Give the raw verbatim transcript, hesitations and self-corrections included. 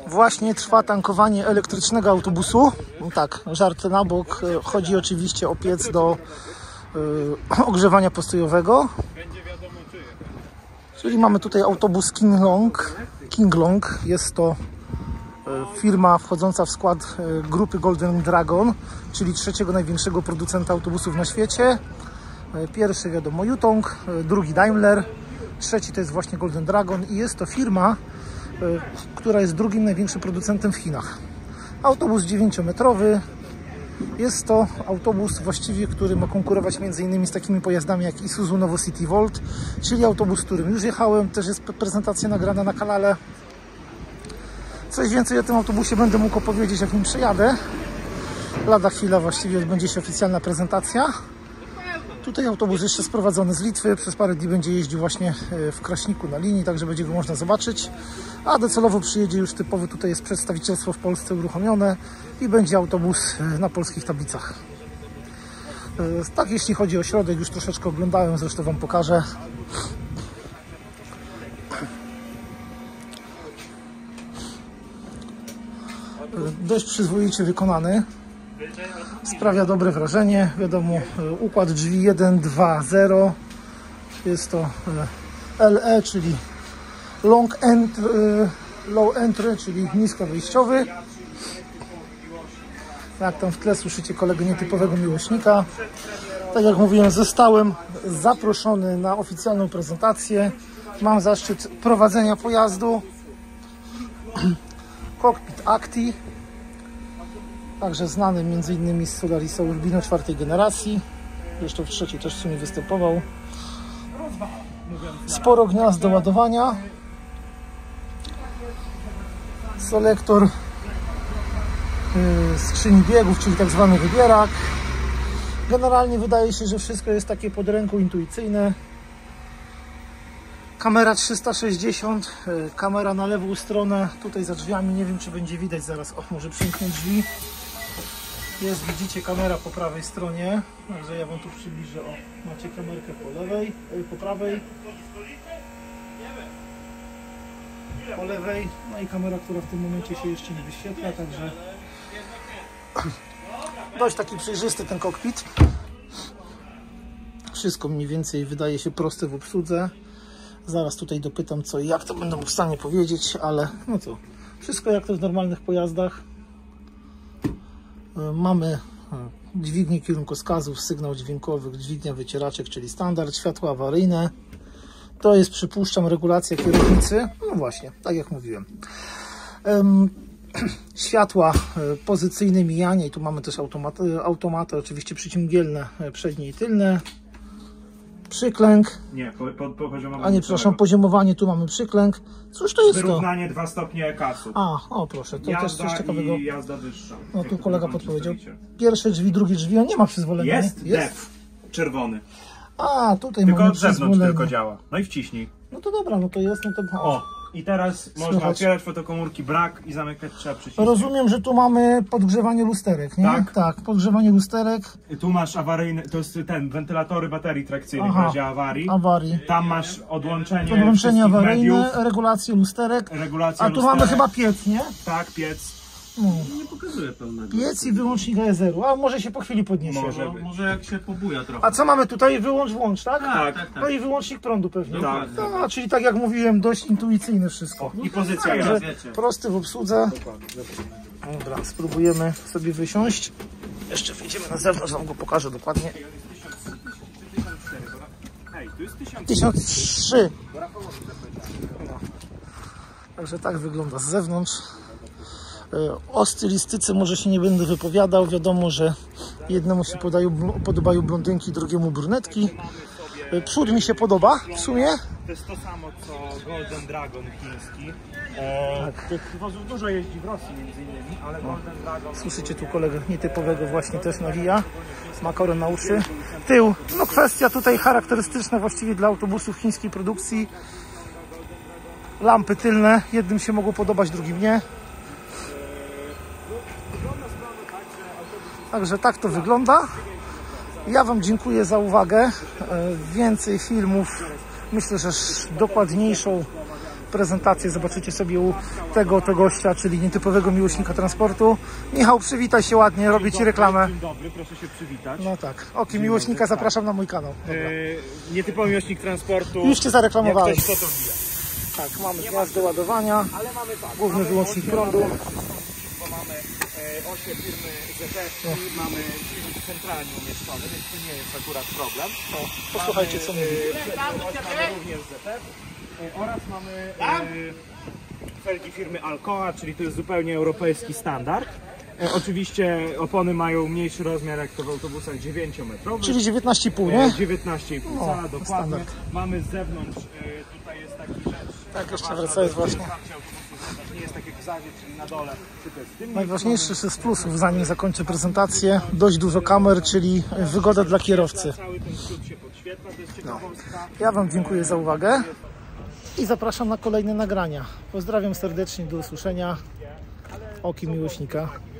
Właśnie trwa tankowanie elektrycznego autobusu. No tak, żarty na bok. Chodzi oczywiście o piec do y, ogrzewania postojowego. Czyli mamy tutaj autobus King Long. King Long jest to y, firma wchodząca w skład y, grupy Golden Dragon, czyli trzeciego największego producenta autobusów na świecie. Y, pierwszy wiadomo Yutong, y, drugi Daimler, trzeci to jest właśnie Golden Dragon i jest to firma, która jest drugim największym producentem w Chinach. Autobus dziewięciometrowy. Jest to autobus właściwie, który ma konkurować między innymi z takimi pojazdami jak Isuzu Novo City Volt, czyli autobus, którym już jechałem. Też jest prezentacja nagrana na kanale. Coś więcej o tym autobusie będę mógł opowiedzieć, jak nim przejadę. Lada chwila właściwie odbędzie się oficjalna prezentacja. Tutaj autobus jeszcze sprowadzony z Litwy, przez parę dni będzie jeździł właśnie w Kraśniku na linii, także będzie go można zobaczyć. A docelowo przyjedzie już typowo, tutaj jest przedstawicielstwo w Polsce uruchomione i będzie autobus na polskich tablicach. Tak, jeśli chodzi o środek, już troszeczkę oglądałem, zresztą Wam pokażę. Dość przyzwoicie wykonany. Sprawia dobre wrażenie. Wiadomo, układ drzwi jeden, dwa, zero. Jest to L E, czyli long entry, low entry, czyli nisko wejściowy. Jak tam w tle słyszycie kolegę nietypowego miłośnika. Tak jak mówiłem, zostałem zaproszony na oficjalną prezentację. Mam zaszczyt prowadzenia pojazdu. Cockpit Acti. Także znany między innymi z Solarisa Urbino czwartej generacji. Zresztą w trzeciej też w sumie występował. Sporo gniazd do ładowania. Selektor yy, skrzyni biegów, czyli tak zwany wybierak. Generalnie wydaje się, że wszystko jest takie pod ręką intuicyjne. Kamera trzysta sześćdziesiąt, yy, kamera na lewą stronę. Tutaj za drzwiami, nie wiem czy będzie widać zaraz. O, może przymknę drzwi. Jest, widzicie, kamera po prawej stronie, także ja Wam tu przybliżę. O, macie kamerkę po lewej, po prawej, po lewej, no i kamera, która w tym momencie się jeszcze nie wyświetla, także dość taki przejrzysty ten kokpit. Wszystko mniej więcej wydaje się proste w obsłudze. Zaraz tutaj dopytam co i jak, to będę mógł w stanie powiedzieć, ale no co, wszystko jak to w normalnych pojazdach. Mamy dźwignię kierunkowskazów, sygnał dźwiękowy, dźwignia wycieraczek, czyli standard, światła awaryjne. To jest, przypuszczam, regulacja kierownicy. No właśnie, tak jak mówiłem. Um, światła pozycyjne, mijanie. I tu mamy też automaty, automaty, oczywiście przyciągielne, przednie i tylne. Przyklęk. Nie, po, po, po poziomowanie. A nie, przepraszam, poziomowanie, tu mamy przyklęk. Cóż to jest to? Wyrównanie dwa stopnie kasu. A, o proszę, to jazda też coś ciekawego. I jazda wyższa. No tu kolega podpowiedział. Pierwsze drzwi, drugie drzwi, on nie ma przyzwolenia. Jest, jest? Def, czerwony. A, tutaj tylko mamy od zewnątrz przyzwolenie. tylko działa. No i wciśnij. No to dobra, no to jest, no to... O, i teraz Słychać. można otwierać fotokomórki brak i zamykać trzeba przycisnąć. Rozumiem, że tu mamy podgrzewanie lusterek, nie? Tak. Tak, podgrzewanie lusterek. Tu masz awaryjny, to jest ten, wentylatory baterii trakcyjnych w Aha, razie awarii. awarii. Tam masz odłączenie Podłączenie awaryjne, mediów, regulację lusterek. regulacja A tu lusterek. mamy chyba piec, nie? Tak, piec. No. Nie pokazuje pełnego. Piec i wyłącznik A E zero, a może się po chwili podniesie. Może No, być. może jak się pobuja trochę. A co mamy tutaj? Wyłącz, włącz, tak? Tak, tak, tak. No i wyłącznik prądu pewnie. Tak. No, czyli tak jak mówiłem, dość intuicyjne wszystko. I pozycja Także jest. wiecie. prosty w obsłudze. Dobra, spróbujemy sobie wysiąść. Jeszcze wyjdziemy na zewnątrz, wam go pokażę dokładnie. Hej, tu jest tysiąc. tysiąc trzy. No. Także tak wygląda z zewnątrz. O stylistyce może się nie będę wypowiadał. Wiadomo, że jednemu się podają, podobają blondynki, drugiemu brunetki. Przód mi się podoba w sumie. To jest to samo co Golden Dragon chiński. E, Tak. Tych wozów dużo jeździ w Rosji między innymi, ale Golden Dragon... Słyszycie tu kolegę nietypowego właśnie też nawija. Ma korę na uszy. Tył. No kwestia tutaj charakterystyczna właściwie dla autobusów chińskiej produkcji. Lampy tylne. Jednym się mogło podobać, drugim nie. Także tak to wygląda. Ja Wam dziękuję za uwagę. Więcej filmów, myślę, że dokładniejszą prezentację zobaczycie sobie u tego to gościa, czyli nietypowego miłośnika transportu. Michał, przywitaj się ładnie, robię Ci reklamę. Dzień dobry, proszę się przywitać. No tak, okiem miłośnika zapraszam na mój kanał. Dobra. E, nietypowy miłośnik transportu. Już Cię zareklamowałem. Jak ktoś chce, to wbija. Tak, mamy gniazdo ładowania, Ale mamy tak. główny mamy wyłącznik osiem prądu. Bo mamy e, osie firmy Z F F, mamy silnik centralnie umieszczony, więc to nie jest akurat problem. No, posłuchajcie co mówi. Mamy również Z F F e, oraz mamy e, felgi firmy Alcoa, czyli to jest zupełnie europejski standard. E, oczywiście opony mają mniejszy rozmiar jak to w autobusach dziewięciometrowych. Czyli dziewiętnaście i pół, E, nie? dziewiętnaście i pół No, cala, dokładnie. standard. Mamy z zewnątrz, e, tutaj jest taki rzecz. Tak, jeszcze ważna, wracając to jest właśnie. otwarcie autobusu. Nie jest tak jak w zawie, czyli na dole, tylko jest z tym Najważniejszy z plusów, zanim zakończę prezentację, dość dużo kamer, czyli wygoda dla kierowcy. Cały ten przód się podświetla, to jest ciekawostka. Ja Wam dziękuję za uwagę i zapraszam na kolejne nagrania. Pozdrawiam serdecznie, do usłyszenia. Okiem miłośnika.